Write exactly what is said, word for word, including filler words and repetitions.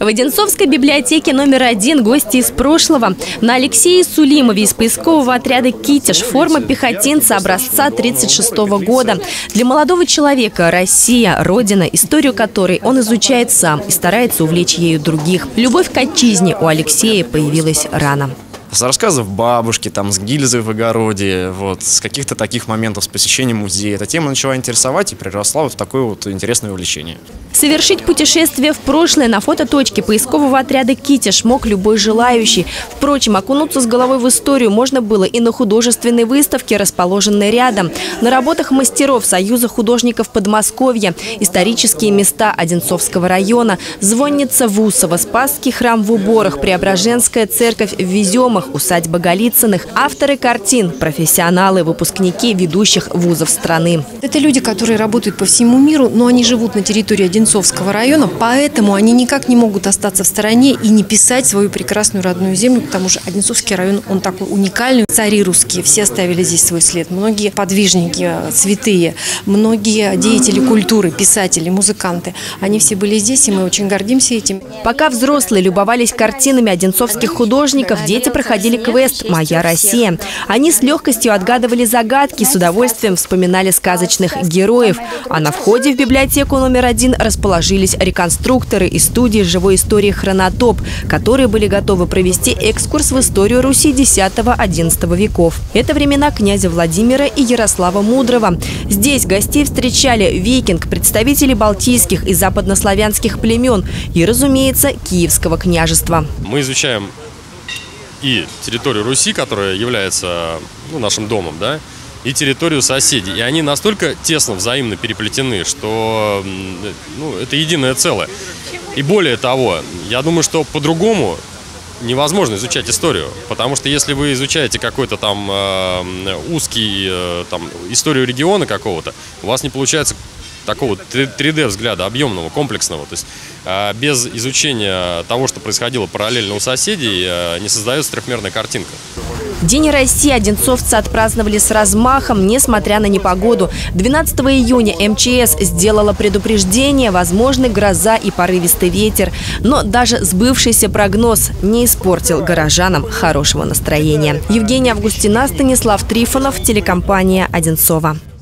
В Одинцовской библиотеке номер один гости из прошлого. На Алексее Сулимове из поискового отряда «Китеж» форма пехотинца образца тридцать шестого года. Для молодого человека Россия – родина, историю которой он изучает сам и старается увлечь ею других. Любовь к отчизне у Алексея появилась рано. С рассказов бабушки, там, с гильзой в огороде, вот, с каких-то таких моментов, с посещением музея. Эта тема начала интересовать и приросла в такое вот интересное увлечение. Совершить путешествие в прошлое на фототочке поискового отряда «Китеж» мог любой желающий. Впрочем, окунуться с головой в историю можно было и на художественной выставке, расположенной рядом. На работах мастеров Союза художников Подмосковья, исторические места Одинцовского района, звонница в Усово, Спасский храм в Уборах, Преображенская церковь в Веземах, усадьба Голицыных. Авторы картин – профессионалы, выпускники ведущих вузов страны. Это люди, которые работают по всему миру, но они живут на территории Одинцовского района, поэтому они никак не могут остаться в стороне и не писать свою прекрасную родную землю, потому что Одинцовский район, он такой уникальный. Цари русские, все оставили здесь свой след. Многие подвижники, святые, многие деятели культуры, писатели, музыканты, они все были здесь, и мы очень гордимся этим. Пока взрослые любовались картинами одинцовских художников, дети проходили квест «Моя Россия». Они с легкостью отгадывали загадки, с удовольствием вспоминали сказочных героев. А на входе в библиотеку номер один расположились реконструкторы из студии живой истории «Хронотоп», которые были готовы провести экскурс в историю Руси десятого-одиннадцатого веков. Это времена князя Владимира и Ярослава Мудрого. Здесь гостей встречали викинг, представители балтийских и западнославянских племен и, разумеется, Киевского княжества. Мы изучаем и территорию Руси, которая является, ну, нашим домом, да, и территорию соседей. И они настолько тесно взаимно переплетены, что, ну, это единое целое. И более того, я думаю, что по-другому невозможно изучать историю. Потому что если вы изучаете какой-то там э, узкий, э, там, историю региона какого-то, у вас не получается такого три дэ взгляда, объемного, комплексного. То есть э, без изучения того, что происходило параллельно у соседей, э, не создается трехмерная картинка. День России одинцовцы отпраздновали с размахом, несмотря на непогоду. двенадцатого июня эм че эс сделала предупреждение, возможны гроза и порывистый ветер. Но даже сбывшийся прогноз не испортил горожанам хорошего настроения. Евгения Августина, Станислав Трифонов, телекомпания «Одинцово».